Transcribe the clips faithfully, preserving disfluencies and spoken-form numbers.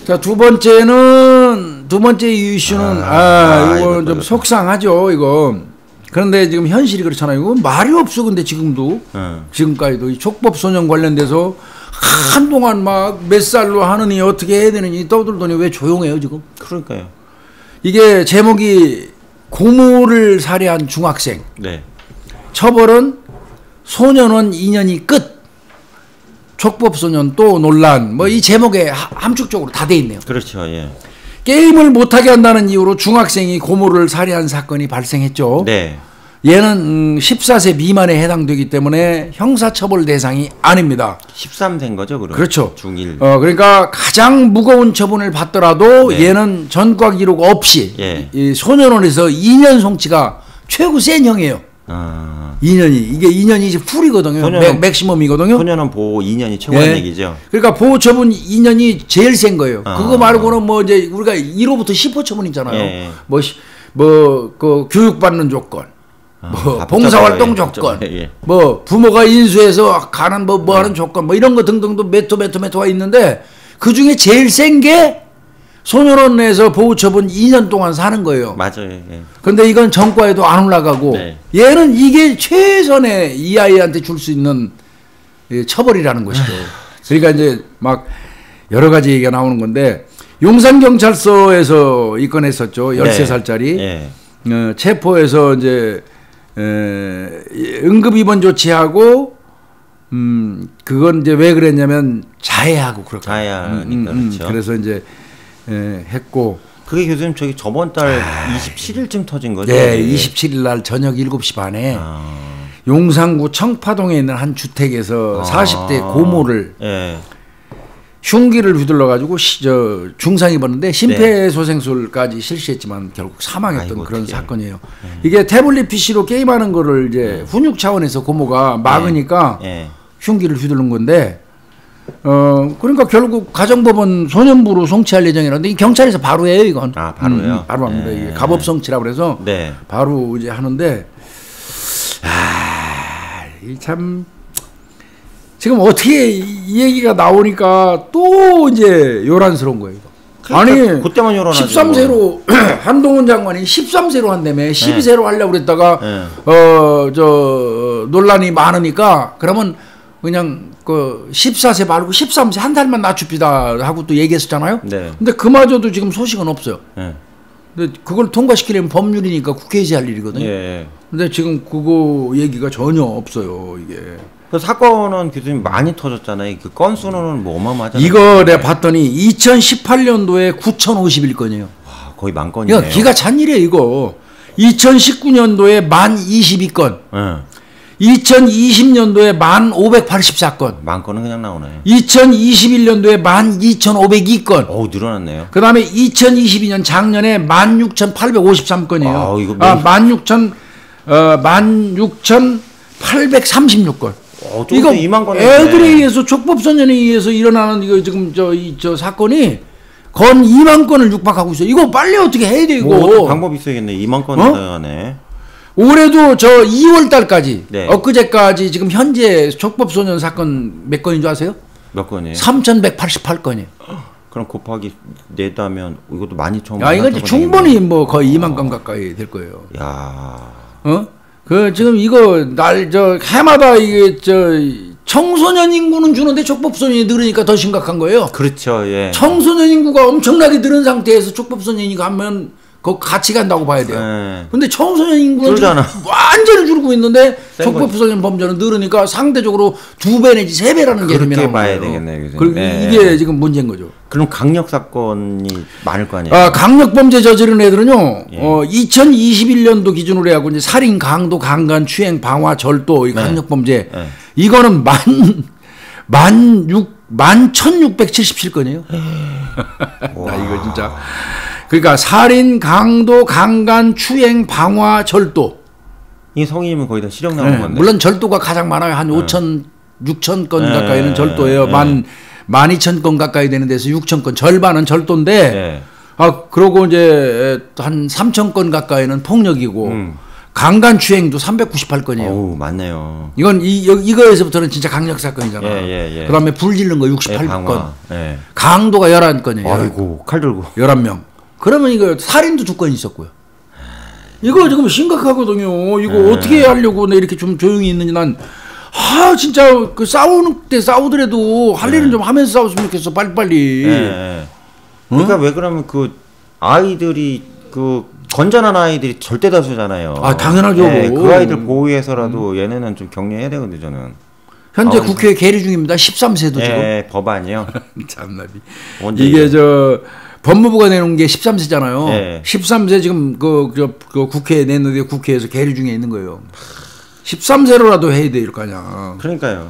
자, 두 번째는 두 번째 이슈는 아, 아 이거 좀 그렇다. 속상하죠, 이거. 그런데 지금 현실이 그렇잖아요. 이거 말이 없어. 근데 지금도 음. 지금까지도 이 촉법 소년 관련돼서 한동안 막 몇 살로 하느니 어떻게 해야 되느니 떠들더니 왜 조용해요 지금? 그러니까요. 이게 제목이 고모를 살해한 중학생. 네. 처벌은 소년원 이 년이 끝. 촉법소년 또 논란. 뭐 이 제목에 함축적으로 다 돼 있네요. 그렇죠. 예. 게임을 못하게 한다는 이유로 중학생이 고모를 살해한 사건이 발생했죠. 네. 얘는 십사 세 미만에 해당되기 때문에 형사처벌 대상이 아닙니다. 십삼 세인 거죠, 그럼? 그렇죠. 중일. 어, 그러니까 가장 무거운 처분을 받더라도 네. 얘는 전과 기록 없이 예. 이 소년원에서 이 년 송치가 최고 센 형이에요. 아. 이 년이. 이게 이 년이 이제 풀이거든요. 소년원, 맥, 맥시멈이거든요. 소년원 보호 이 년이 최고란 네. 얘기죠. 그러니까 보호 처분 이 년이 제일 센 거예요. 아. 그거 말고는 뭐 이제 우리가 일 호부터 십 호 처분 있잖아요. 예. 뭐, 뭐, 그 교육받는 조건. 뭐 아, 봉사활동 예, 조건, 예. 뭐 부모가 인수해서 가는 뭐, 뭐 하는 음. 조건, 뭐 이런 거 등등도 메토 메토 메토가 있는데 그 중에 제일 센 게 소년원 내에서 보호처분 이 년 동안 사는 거예요. 맞아요. 예. 근데 이건 전과에도 안 올라가고 네. 얘는 이게 최선의 이 아이한테 줄 수 있는 처벌이라는 것이죠. 그러니까 이제 막 여러 가지 얘기가 나오는 건데 용산경찰서에서 입건했었죠. 열세 살짜리. 네. 어, 체포해서 이제 에, 응급 입원 조치하고 음 그건 이제 왜 그랬냐면 자해하고 그렇게 자해하니까 음, 음, 그렇죠. 그래서 이제 에, 했고 그게 교수님 저기 저번 달 아, 이십칠 일쯤 터진 거죠? 네, 이십칠 일 날 저녁 일곱 시 반에 아. 용산구 청파동에 있는 한 주택에서 아. 사십 대 고모를 네. 흉기를 휘둘러 가지고 저 중상 입었는데 심폐소생술까지 실시했지만 결국 사망했던 아이고, 그런 어떡해. 사건이에요. 네. 이게 태블릿 피시로 게임하는 거를 이제 네. 훈육 차원에서 고모가 막으니까 네. 네. 흉기를 휘두른 건데 어 그러니까 결국 가정법원 소년부로 송치할 예정이라는데 이 경찰에서 바로 해요 이건. 아 바로요? 음, 바로 합니다. 네. 이게 가법 송치라 그래서 네. 바로 이제 하는데 아, 이 참. 지금 어떻게 이 얘기가 나오니까 또 이제 요란스러운 거예요. 그러니까 아니, 그때만 요란하죠. 십삼 세로 한동훈 장관이 십삼 세로 한다며 십이 세로 네. 하려고 그랬다가 네. 어, 저 논란이 많으니까 그러면 그냥 그 십사 세 말고 십삼 세 한 달만 낮춥시다 하고 또 얘기했었잖아요. 네. 근데 그마저도 지금 소식은 없어요. 네. 근데 그걸 통과시키려면 법률이니까 국회에서 할 일이거든요. 예. 근데 지금 그거 얘기가 전혀 없어요, 이게. 그 사건은 교수님 많이 터졌잖아요. 그 건수는 뭐 어마어마하잖아요. 이거 내가 봤더니 이천십팔 년도에 구천오십일 건이에요. 와, 거의 만 건이네요. 이거 기가 찬 일이에요, 이거. 이천십구 년도에 만 이십이 건. 네. 이천이십 년도에 만 오백팔십사 건. 만 건은 그냥 나오네. 이천이십일 년도에 만 이천오백이 건. 어우, 늘어났네요. 그 다음에 이천이십이 년 작년에 만 육천팔백오십삼 건이에요. 아, 이거 아, 만 육천, 어, 만 육천팔백삼십육 건. 어, 이거 이만 건 애들에 의해서 촉법소년에 의해서 일어나는 이거 지금 저 이 저 사건이 건 이만 건을 육박하고 있어요. 이거 빨리 어떻게 해야 돼 이거. 뭐 방법이 있어야겠네. 이만 건 나가네. 어? 올해도 저 이월 달까지 네. 엊그제까지 지금 현재 촉법소년 사건 몇 건인 줄 아세요? 몇 건이에요? 삼천백팔십팔 건이에요. 그럼 곱하기 냈다면 이것도 만 이천 건. 야, 이거 충분히 뭐 거의 이만 건 가까이 될 거예요. 야. 어? 그 지금 이거 날 저 해마다 이게 저 청소년 인구는 주는데 촉법소년이 늘으니까 더 심각한 거예요. 그렇죠. 예. 청소년 인구가 엄청나게 늘은 상태에서 촉법소년이 가면 그 같이 간다고 봐야 돼요. 예. 근데 청소년 인구는 줄잖아. 완전히 줄고 있는데 촉법소년 범죄는 늘으니까 상대적으로 두 배 내지 세 배라는 개념이 나오는 거예요. 그렇게 봐야 되겠네요. 그리고 예. 이게 지금 문제인 거죠. 그럼 강력 사건이 많을 거 아니에요? 아, 강력 범죄 저지른 애들은요. 예. 어, 이천이십일 년도 기준으로 해갖고 이제 살인, 강도, 강간, 추행, 방화, 절도 이 강력 범죄 네. 이거는 만 만 육 만 천육백칠십칠 건이에요. 나 이거 진짜. 그러니까 살인, 강도, 강간, 추행, 방화, 절도. 이 성인이면 거의 다 실형 나오는 네. 건데. 물론 절도가 가장 많아요. 한 네. 오천, 육천 건 네. 가까이는 절도예요. 네. 만 만 이천 건 가까이 되는 데서 육천 건, 절반은 절도인데, 네. 아, 그러고 이제 한 삼천 건 가까이는 폭력이고, 음. 강간추행도 삼백구십팔 건이에요. 어우, 맞네요. 이건 이 여, 이거에서부터는 진짜 강력 사건이잖아. 예, 예, 예. 그다음에 불 지른 거 육십팔 건. 예, 예. 강도가 열한 건이에요. 아이고, 칼 들고. 열한 명. 그러면 이거 살인도 두 건 있었고요. 이거 지금 심각하거든요. 이거 예. 어떻게 하려고 내 이렇게 좀 조용히 있는지 난 아 진짜 그 싸우는 때 싸우더라도 할 예. 일은 좀 하면서 싸웠으면 좋겠어. 빨리빨리. 예. 그러니까 응? 왜 그러면 그 아이들이 그 건전한 아이들이 절대 다수잖아요. 아 당연하죠. 네, 그 아이들 보호해서라도 음. 얘네는 좀 격려해야 되거든요. 저는. 현재 아, 국회에 계류 중입니다. 십삼 세도 네, 지금. 네, 법안이요. 참나비. 이게 저 법무부가 내놓은 게 십삼 세잖아요. 네. 십삼 세 지금 그, 그, 그 국회에 냈는데 국회에서 계류 중에 있는 거예요. 십삼 세로라도 해야 될 거 아니야. 그러니까요.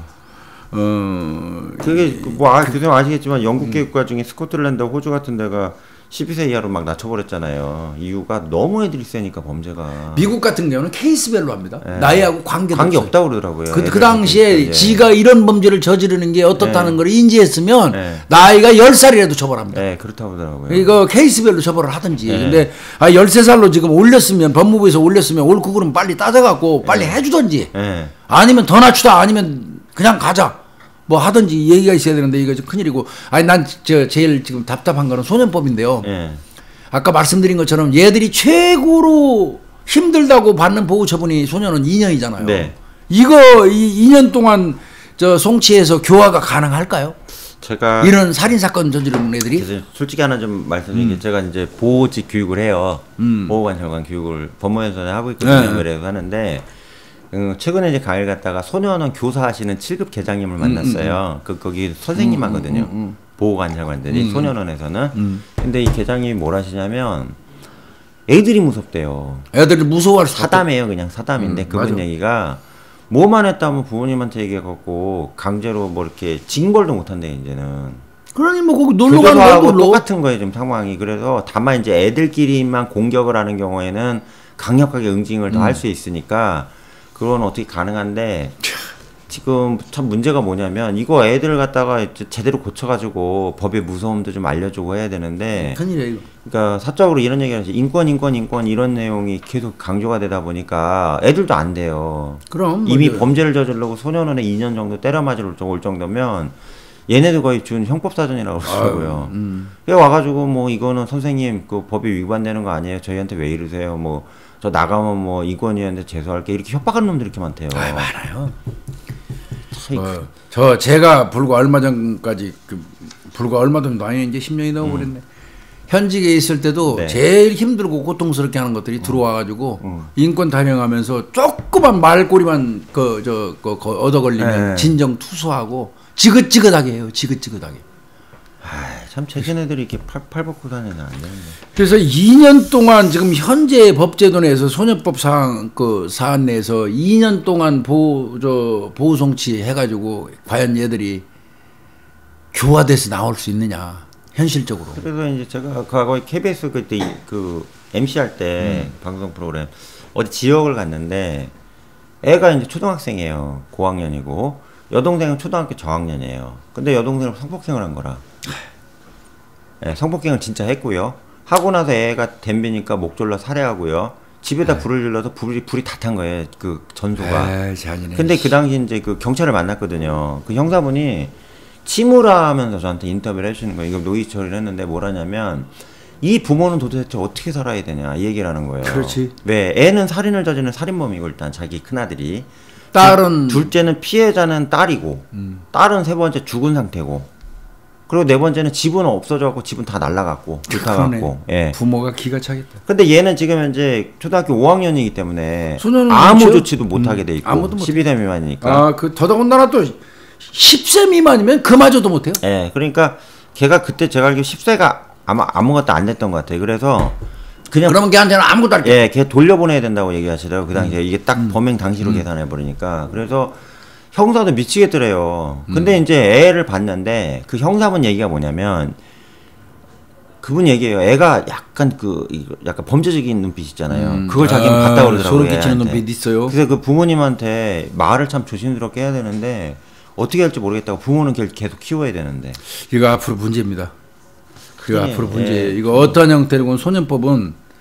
어 그게 뭐 아, 교수님 아시겠지만 영국 교육과 중에 스코틀랜드, 호주 같은 데가 십이 세 이하로 막 낮춰버렸잖아요. 이유가 너무 애들이 세니까 범죄가. 미국 같은 경우는 케이스별로 합니다. 네. 나이하고 관계도 관계 없다고 그러더라고요. 그, 그 당시에 지가 이런 범죄를 저지르는 게 어떻다는 네. 걸 인지했으면 네. 나이가 열 살이라도 처벌합니다. 네, 그렇다고 하더라고요. 이거 케이스별로 처벌을 하든지. 네. 근데 아, 열세 살로 지금 올렸으면 법무부에서 올렸으면 옳고 그러면 빨리 따져갖고 빨리 네. 해주든지. 네. 아니면 더 낮추다 아니면 그냥 가자. 뭐 하든지 얘기가 있어야 되는데 이거 좀 큰일이고. 아니 난 저 제일 지금 답답한 거는 소년법인데요. 예. 아까 말씀드린 것처럼 얘들이 최고로 힘들다고 받는 보호 처분이 소년은 이 년이잖아요. 네. 이거 이 이 년 동안 저 송치해서 교화가 가능할까요? 제가 이런 살인 사건 저지르는 애들이 솔직히 하나 좀 말씀드린 게 음. 제가 이제 보호직 교육을 해요. 음. 보호관찰관 교육을 법무연수원에 하고 있거든요. 네. 그래서 하는데 음, 최근에 이제 강의를 갔다가 소년원 교사하시는 칠 급 계장님을 만났어요. 음, 음, 음. 그 거기 선생님 음, 하거든요. 음, 음, 음. 보호관찰관들이 음, 소년원에서는. 음. 근데 이 계장님이 뭘 하시냐면 애들이 무섭대요. 애들이 무서워할 수 사담이에요. 그냥 사담인데 음, 그분 맞아. 얘기가 뭐만 했다면 부모님한테 얘기해갖고 강제로 뭐 이렇게 징벌도 못한대 이제는. 그러니 뭐 거기 놀러 가는 거 똑같은 거예요 지금 상황이. 그래서 다만 이제 애들끼리만 공격을 하는 경우에는 강력하게 응징을 더 할 수 음. 있으니까 그건 어떻게 가능한데 지금 참 문제가 뭐냐면 이거 애들을 갖다가 제대로 고쳐가지고 법의 무서움도 좀 알려주고 해야 되는데 큰일이야 이거. 그러니까 사적으로 이런 얘기를 하지 인권 인권 인권 이런 내용이 계속 강조가 되다 보니까 애들도 안 돼요. 그럼 이미 뭐 범죄를 저지르고 소년원에 이 년 정도 때려 맞을 정도면 얘네도 거의 준 형법사전이라고 그러더라고요. 음. 와가지고 뭐 이거는 선생님 그 법에 위반되는 거 아니에요? 저희한테 왜 이러세요? 뭐 저 나가면 뭐 인권위원회 제소할게 이렇게 협박하는 놈들이 이렇게 많대요. 아, 많아요. 어, 저 제가 불과 얼마 전까지 그 불과 얼마 전도 아니 이제 십 년이 넘어버렸네. 음. 현직에 있을 때도 네. 제일 힘들고 고통스럽게 하는 것들이 음. 들어와가지고 음. 인권 타령하면서 조그만 말꼬리만 그 저 그, 그 얻어 걸리면 네. 진정 투소하고 지긋지긋하게 해요. 지긋지긋하게. 아, 참 제걔네들이 이렇게 팔, 팔 벗고 다니면 안 되는데. 그래서 이 년 동안 지금 현재 법제도 내에서 소년법 사항 그 사안 내에서 이 년 동안 보호 저 보호 송치 해가지고 과연 얘들이 교화돼서 나올 수 있느냐 현실적으로. 그래서 이제 제가 과거에 케이비에스 그때 그 엠씨 할 때 음. 방송 프로그램 어디 지역을 갔는데 애가 이제 초등학생이에요. 고학년이고 여동생은 초등학교 저학년이에요. 근데 여동생은 성폭행을 한 거라. 네, 성폭행을 진짜 했고요. 하고 나서 애가 댐비니까 목 졸라 살해하고요. 집에다 에이. 불을 질러서 불이 불이 다 탄 거예요. 그 전소가. 에이, 잔인해. 근데 그 당시 이제 그 경찰을 만났거든요. 그 형사분이 치무라면서 저한테 인터뷰를 해주시는 거예요. 이거 노이 처리를 했는데 뭐라냐면 이 부모는 도대체 어떻게 살아야 되냐 이 얘기를 하는 거예요. 그렇지. 왜 애는 살인을 저지르는 살인범이고 일단 자기 큰아들이. 딸은 둘, 둘째는 피해자는 딸이고 음. 딸은 세 번째 죽은 상태고 그리고 네 번째는 집은 없어져갖고 집은 다 날라갔고 불타갖고 예. 부모가 기가 차겠다. 근데 얘는 지금 현재 초등학교 오 학년이기 때문에 아무 그렇죠? 조치도 못하게 음. 돼 있고 십이 세 미만이니까 아, 그 더더군다나 또 십 세 미만이면 그마저도 못해요? 예, 그러니까 걔가 그때 제가 알기로 십 세가 아마 아무것도 안 됐던 것 같아요. 그래서 그냥 그러면 걔한테는 아무것도 안 돼. 예, 걔 돌려보내야 된다고 얘기하시더라고요. 그 당시에 음. 이게 딱 범행 당시로 음. 계산해 버리니까. 그래서 형사도 미치겠더래요. 근데 음. 이제 애를 봤는데 그 형사분 얘기가 뭐냐면 그분 얘기예요. 애가 약간 그 약간 범죄적인 눈빛 있잖아요. 음. 그걸 자기는 아, 봤다 그러더라고요. 소름 끼치는 눈빛 있어요. 그래서 그 부모님한테 말을 참 조심스럽게 해야 되는데 어떻게 할지 모르겠다고 부모는 계속 키워야 되는데. 이거 앞으로 문제입니다. 그 앞으로 문제. 예. 이거 어떤 형태로건 소년법은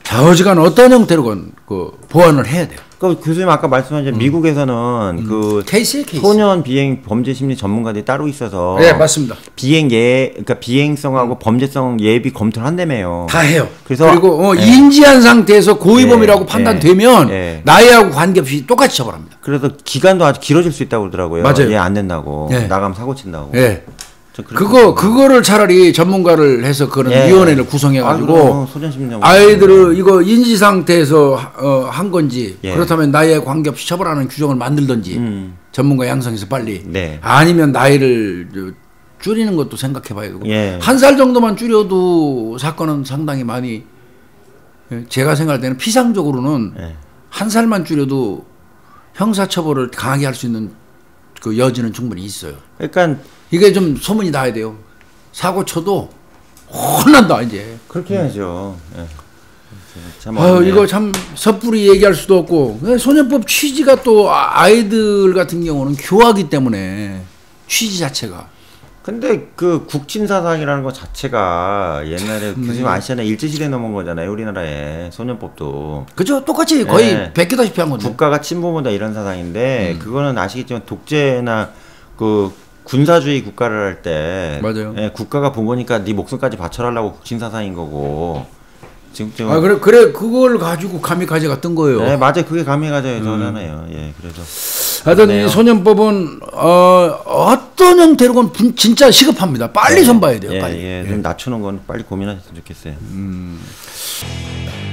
좌우지간 어떤 형태로건 그 보완을 해야 돼요. 그 교수님 아까 말씀하신 음. 미국에서는 음. 그 케이스에 케이스. 소년 비행 범죄 심리 전문가들이 따로 있어서 네 맞습니다. 비행 예 그러니까 비행성하고 음. 범죄성 예비 검토를 한다며요. 다 해요. 그래서 그리고 어, 네. 인지한 상태에서 고의범이라고 네. 판단되면 네. 나이하고 관계없이 똑같이 처벌합니다. 그래서 기간도 아주 길어질 수 있다고 그러더라고요. 맞아요. 얘 안 된다고 네. 나가면 사고 친다고. 네. 그거 그거를 차라리 전문가를 해서 그런 예. 위원회를 구성해 가지고 아, 아이들을 이거 인지 상태에서 어, 한 건지 예. 그렇다면 나이에 관계없이 처벌하는 규정을 만들든지 음. 전문가 양성해서 빨리 네. 아니면 나이를 줄이는 것도 생각해 봐야 되고 예. 한 살 정도만 줄여도 사건은 상당히 많이 제가 생각할 때는 피상적으로는 예. 한 살만 줄여도 형사처벌을 강하게 할 수 있는 그 여지는 충분히 있어요. 그러니까 이게 좀 소문이 나야 돼요. 사고 쳐도 혼난다 이제. 그렇게 해야죠. 예. 참 아유, 이거 참 섣불리 얘기할 수도 없고 소년법 취지가 또 아이들 같은 경우는 교화기 때문에 취지 자체가. 근데 그 국친사상이라는 것 자체가 옛날에 음, 교수님 아시잖아요. 일제시대 넘은 거잖아요. 우리나라에 소년법도. 그죠. 똑같이 거의 네. 베끼다시피 한 건데. 국가가 침범한다 이런 사상인데 음. 그거는 아시겠지만 독재나 그 군사주의 국가를 할 때 맞아요. 예, 국가가 부모니까 네 목숨까지 바쳐라라고 국친사상인 거고 지금 지금 아 그래 그래 그걸 가지고 가미카제가 뜬 거예요. 네 맞아요. 그게 가미카제의 전하네요. 음. 예 그래서 하여튼 이 소년법은 어, 어떤 형태로건 진짜 시급합니다. 빨리 예, 손봐야 돼요. 예, 빨리. 예, 좀 낮추는 건 빨리 고민하셨으면 좋겠어요. 음.